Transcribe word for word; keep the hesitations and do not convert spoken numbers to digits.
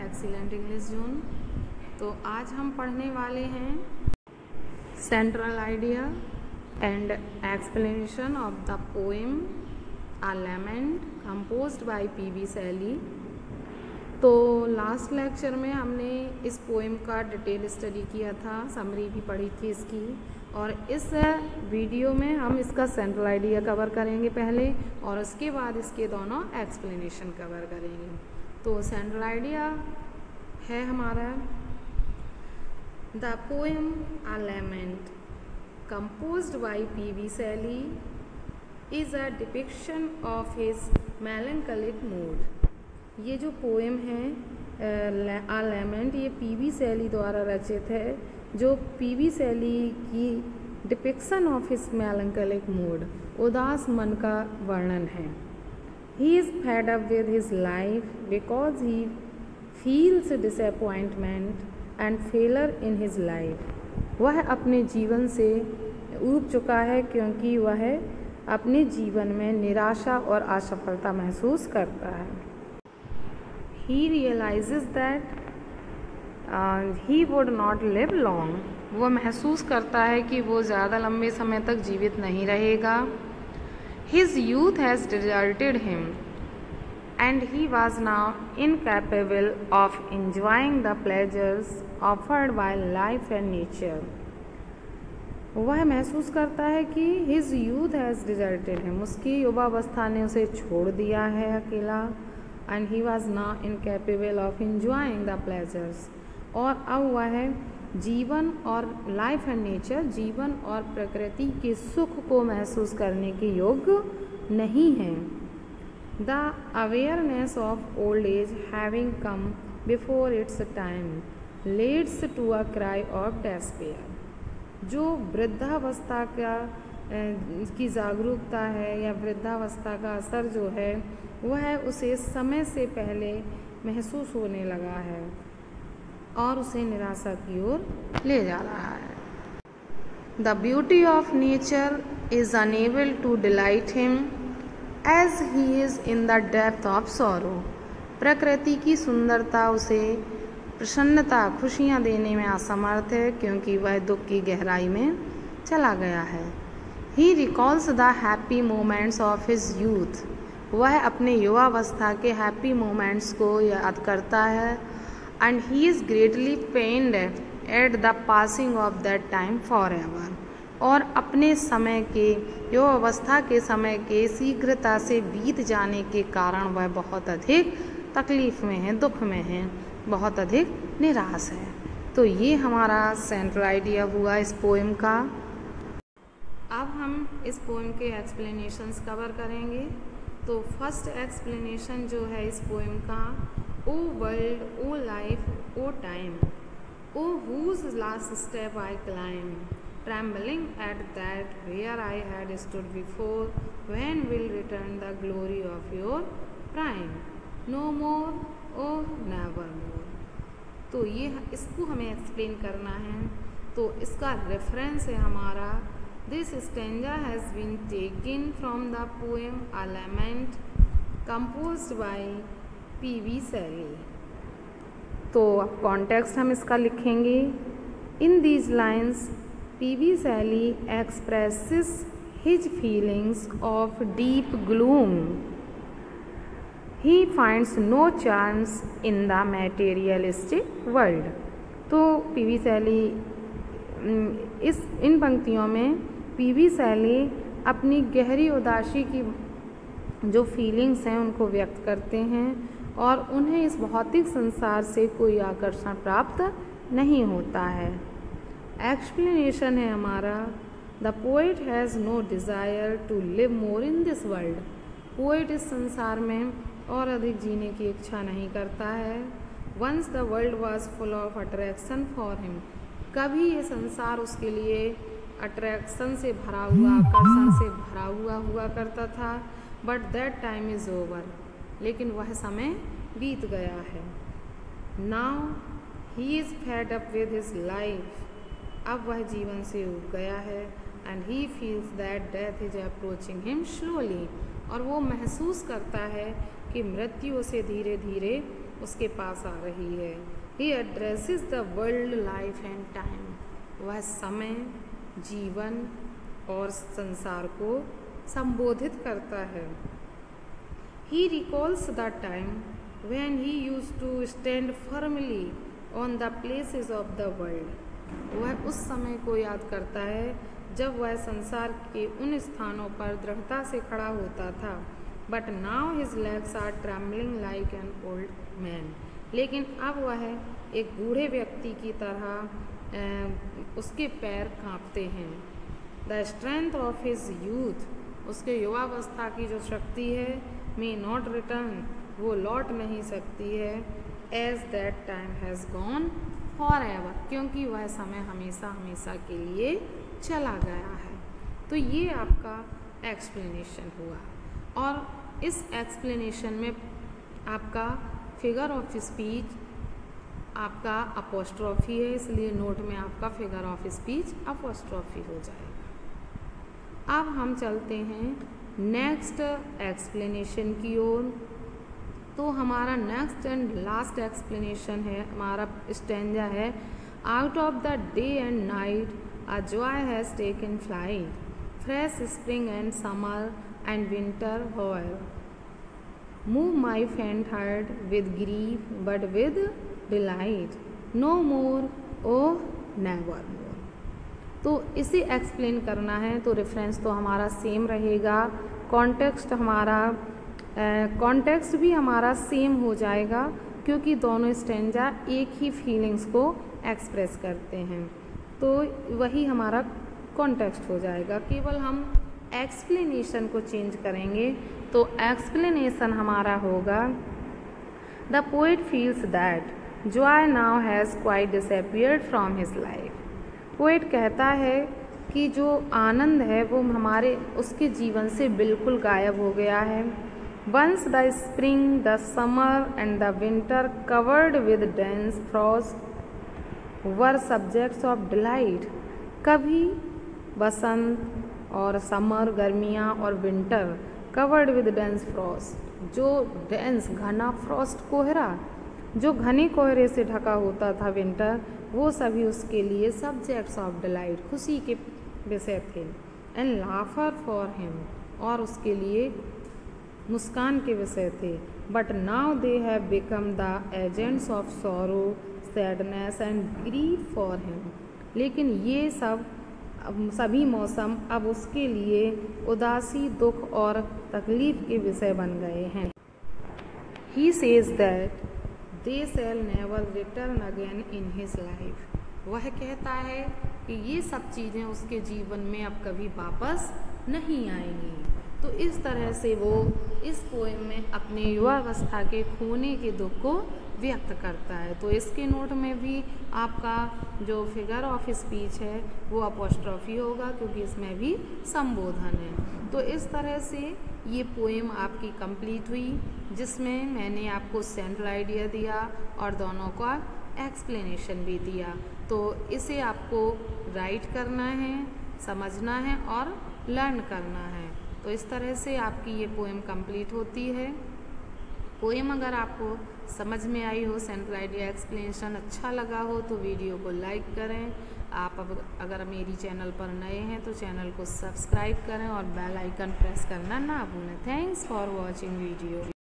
Excellent English zone. तो आज हम पढ़ने वाले हैं central idea and explanation of the poem a lament composed by P V Shelley. तो लास्ट लेक्चर में हमने इस पोएम का डिटेल स्टडी किया था, समरी भी पढ़ी थी इसकी, और इस वीडियो में हम इसका सेंट्रल आइडिया कवर करेंगे पहले और उसके बाद इसके दोनों एक्सप्लेनेशन कवर करेंगे। तो सेंट्रल आइडिया है हमारा the poem a lament composed by P V Shelley is a depiction of his melancholic mood. ये जो पोएम है अ लैमेंट, ये पी वी शैली द्वारा रचित है, जो पी वी शैली की depiction of his melancholic mood, उदास मन का वर्णन है। He is fed up with his life because he feels disappointment and failure in his life. वह अपने जीवन से ऊब चुका है क्योंकि वह अपने जीवन में निराशा और असफलता महसूस करता है। He realizes that uh, he would not live long. वह महसूस करता है कि वो ज़्यादा लंबे समय तक जीवित नहीं रहेगा। His youth has deserted him, and he was now incapable of enjoying the pleasures offered by life and nature. वह महसूस करता है कि his youth has deserted him, उसकी युवावस्था ने उसे छोड़ दिया है अकेला, and he was now incapable of enjoying the pleasures. और अब वह जीवन और लाइफ एंड नेचर, जीवन और प्रकृति के सुख को महसूस करने के योग्य नहीं है। The awareness of old age having come before its time leads to a cry of despair. जो वृद्धावस्था का की जागरूकता है या वृद्धावस्था का असर जो है वह उसे समय से पहले महसूस होने लगा है और उसे निराशा की ओर ले जा रहा है। The beauty of nature is unable to delight him as he is in the depth of sorrow. प्रकृति की सुंदरता उसे प्रसन्नता, खुशियाँ देने में असमर्थ है क्योंकि वह दुख की गहराई में चला गया है। He recalls the happy moments of his youth. वह अपने युवावस्था के हैप्पी मोमेंट्स को याद करता है। And he is greatly pained at the passing of that time forever. और अपने समय के युवावस्था के समय के शीघ्रता से बीत जाने के कारण वह बहुत अधिक तकलीफ में है, दुख में है, बहुत अधिक निराश है। तो ये हमारा सेंट्रल आइडिया हुआ इस पोएम का। अब हम इस पोएम के एक्सप्लेनेशंस कवर करेंगे। तो फर्स्ट एक्सप्लेनेशन जो है इस पोएम का, O world, O life, O time, O whose last step I climb, trembling at that where I had stood before, when will return the glory of your prime, no more, oh never more। तो ये इसको हमें explain करना है। तो इसका reference है हमारा, this stanza has been taken from the poem a lament composed by P V Shelley. तो अब कॉन्टेक्स्ट हम इसका लिखेंगे। In these lines P V Shelley expresses his feelings of deep gloom. He finds no chance in the materialistic world. तो P V Shelley इस इन पंक्तियों में P V शैली अपनी गहरी उदासी की जो फीलिंग्स हैं उनको व्यक्त करते हैं और उन्हें इस भौतिक संसार से कोई आकर्षण प्राप्त नहीं होता है। एक्सप्लेनेशन है हमारा, the poet has no desire to live more in this world. Poet इस संसार में और अधिक जीने की इच्छा नहीं करता है। Once the world was full of attraction for him. कभी ये संसार उसके लिए अट्रैक्शन से भरा हुआ, आकर्षण से भरा हुआ हुआ करता था, but that time is over. लेकिन वह समय बीत गया है। Now he is fed up with his life. अब वह जीवन से ऊब गया है। And he feels that death is approaching him slowly. और वो महसूस करता है कि मृत्यु उसे धीरे धीरे उसके पास आ रही है। He addresses the world life and time. वह समय, जीवन और संसार को संबोधित करता है। He recalls the time when he used to stand firmly on the places of the world. वह उस समय को याद करता है जब वह संसार के उन स्थानों पर दृढ़ता से खड़ा होता था। But now his legs are trembling like an old man. लेकिन अब वह एक बूढ़े व्यक्ति की तरह उसके पैर कांपते हैं। The strength of his youth, उसके युवावस्था की जो शक्ति है, मे नॉट रिटर्न, वो लौट नहीं सकती है। As that time has gone forever, क्योंकि वह समय हमेशा हमेशा के लिए चला गया है। तो ये आपका एक्सप्लेनेशन हुआ और इस एक्सप्लेनेशन में आपका फिगर ऑफ स्पीच आपका अपोस्ट्रॉफी है, इसलिए नोट में आपका फिगर ऑफ स्पीच अपोस्ट्रॉफी हो जाएगा। अब हम चलते हैं नेक्स्ट एक्सप्लेनेशन की ओर। तो हमारा नेक्स्ट एंड लास्ट एक्सप्लेनेशन है, हमारा स्टैंजा है, out of the day and night a joy has taken flight, fresh spring and summer and winter hover, move my faint heart with grief but with delight, no more, oh never more। तो इसे explain करना है तो reference तो हमारा same रहेगा, context हमारा context भी हमारा सेम हो जाएगा, क्योंकि दोनों स्टैंजा एक ही फीलिंग्स को एक्सप्रेस करते हैं। तो वही हमारा कॉन्टेक्स्ट हो जाएगा, केवल हम एक्सप्लेनेशन को चेंज करेंगे। तो एक्सप्लेनेशन हमारा होगा, the poet feels that joy now has quite disappeared from his life. Poet कहता है कि जो आनंद है वो हमारे उसके जीवन से बिल्कुल गायब हो गया है। Once the spring, the summer and the winter covered with dense frost were subjects of delight. कभी बसंत और समर गर्मियाँ और winter covered with dense frost, जो डेंस घना फ्रॉस्ट कोहरा जो घने कोहरे से ढका होता था विंटर, वो सभी उसके लिए सब्जेक्ट्स ऑफ डिलाइट खुशी के विषय थे। एंड लाफर फॉर हिम, और उसके लिए मुस्कान के विषय थे। But now they have become the agents of sorrow, sadness and grief for him. लेकिन ये सब सभी मौसम अब उसके लिए उदासी, दुख और तकलीफ के विषय बन गए हैं। He says that they shall never return again in his life. वह कहता है कि ये सब चीज़ें उसके जीवन में अब कभी वापस नहीं आएंगी। तो इस तरह से वो इस पोएम में अपने युवावस्था के खोने के दुख को व्यक्त करता है। तो इसके नोट में भी आपका जो फिगर ऑफ स्पीच है वो अपोस्ट्रॉफी होगा, क्योंकि इसमें भी संबोधन है। तो इस तरह से ये पोएम आपकी कंप्लीट हुई, जिसमें मैंने आपको सेंट्रल आइडिया दिया और दोनों का एक्सप्लेनेशन भी दिया। तो इसे आपको राइट करना है, समझना है और लर्न करना है। तो इस तरह से आपकी ये पोएम कंप्लीट होती है। पोएम अगर आपको समझ में आई हो, सेंट्रल आइडिया एक्सप्लेनेशन अच्छा लगा हो, तो वीडियो को लाइक करें। आप अगर मेरी चैनल पर नए हैं तो चैनल को सब्सक्राइब करें और बेल आइकन प्रेस करना ना भूलें। Thanks for watching video.